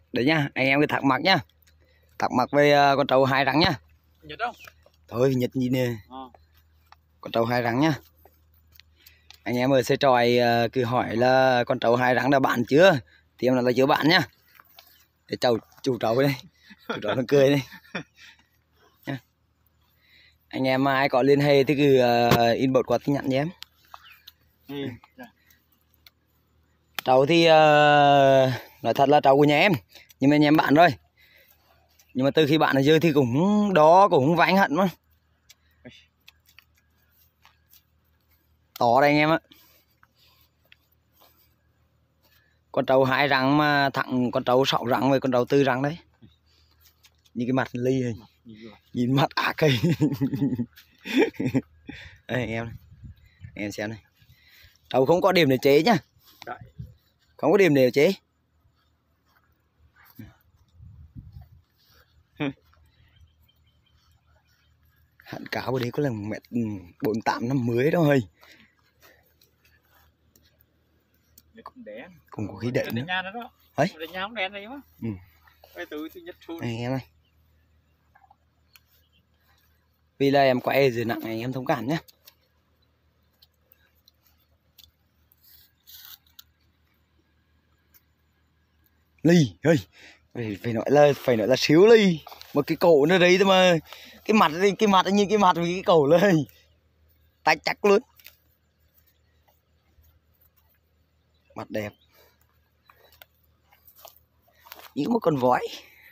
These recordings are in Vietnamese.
Đấy nhá, anh em cứ thắc mắc nhá. Thắc mắc về con trâu hai răng nhá. Nhật không? Thôi Nhật gì nè. Con trâu hai răng nhá. Anh em ở xe tròi cứ hỏi là con trâu hai răng đã bán chưa? Thì em nói là chưa bán nhá. Để chủ trâu đây. Chủ trâu nó cười đây. Nhá. Anh em ai có liên hệ thì cứ inbox qua tin nhắn nhé em. Trâu thì nói thật là trâu của nhà em, nhưng mà nhà em bạn rồi. Nhưng mà từ khi bạn ở dưới thì cũng đó cũng vãi hận mà. To đây anh em ạ. Con trâu hai răng mà thẳng con trâu 6 răng với con trâu 4 răng đấy. Như cái mặt ly này. Nhìn mặt ác cây. Đây anh em này. Anh em xem này. Trâu không có điểm để chế nhá. Không có điểm để chế. Hạn cáo ở đây có là 1m48-50 đó hơi. Cũng có khí đậy nữa. Đấy. Anh em ơi. Vì là em quay rồi nặng này em thông cảm nhé. Ly ơi, phải nói là xíu ly. Một cái cổ nó đấy thôi mà. Cái mặt như cái mặt với cái cổ lên. Tách chắc luôn. Mặt đẹp. Như một con vói.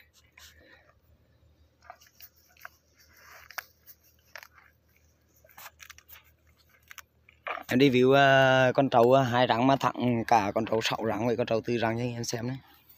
Em review con trâu hai răng mà thẳng cả con trâu 6 răng với con trâu 4 răng cho anh em xem đấy.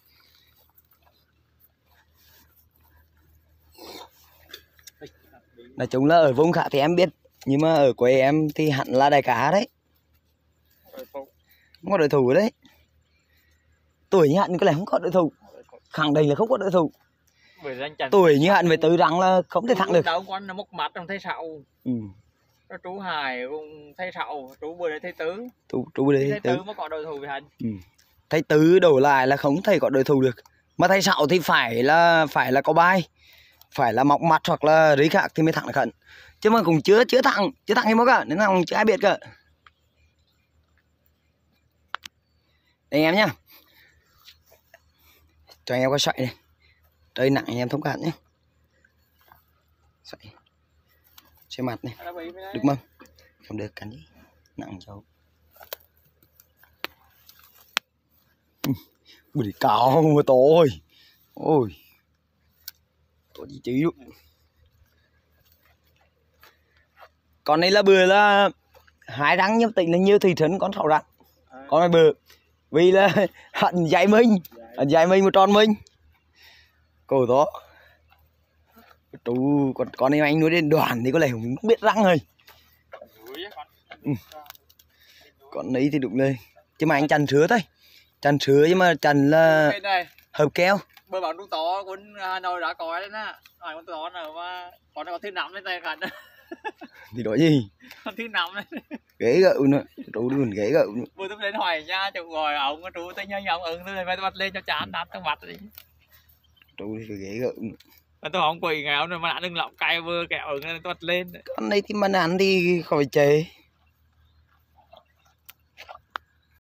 Nói chung là ở vùng khác thì em biết, nhưng mà ở quê em thì hẳn là đại cá đấy. Không có đối thủ đấy. Tuổi như hẳn có lẽ không có đối thủ. Khẳng định là không có đối thủ. Tuổi như hẳn với 4 răng là không thể thắng được. Đâu con nó mốc mặt trong thấy sậu. Chú Hải cũng thấy sậu, chú bữa đấy thấy Tứ. Chú bữa đấy thấy Tứ mới có đối thủ với hắn. Thấy Tứ đổ lại là không thể có đối thủ được. Mà thấy sậu thì phải là có bài. Phải là mọc mặt hoặc là đấy khác thì mới thẳng được hẳn. Chứ mà cũng chưa thẳng hay mất cả, nên là cũng chưa ai biết cả. Đây em nhá. Cho anh em có sợi này. Trời nặng anh em thông cảm nhé. Sợi. Xe mặt này. Được không? Không được cắn đi. Nặng cháu. Bụi cao mà to ơi. Ôi. To gì chứ. Con này là bữa là hai răng nhưng tỉnh là nhiều thị trấn con 6 răng. Con này bữa vì là hận dạy mình một tròn mình. Cổ đó. Chú con này anh nuôi đến đoàn thì có lẽ không biết răng rồi. Con ấy thì đúng lên. Chứ mà anh chăn sứa thôi. Chăn sứa nhưng mà chăn là hợp keo. Bữa bảo đúng to con Hà Nội đã có đấy nè. Hỏi con to nào mà con nó có thứ 5 lên tay gần. Thì đó gì? Con thứ 5 đấy. Ghế gậu nữa. Chú đừng ghế gậu nữa. Bữa tôi lên hỏi nha, chú gọi ông chú tôi nhớ ông tôi lên bắt lên cho chán đắt trong mặt đi. Chú đi phải ghế gậu nữa. Tôi không quỳ ngáo rồi mà đã đừng lọng cay vừa kẹo ứng nên tôi lên. Con này thì mà ăn thì khỏi chế.